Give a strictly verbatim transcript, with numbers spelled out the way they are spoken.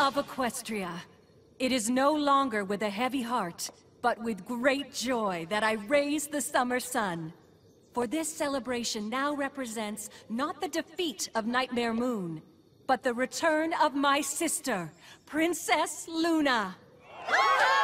of Equestria, it is no longer with a heavy heart, but with great joy that I raise the summer sun. For this celebration now represents not the defeat of Nightmare Moon, but the return of my sister, Princess Luna.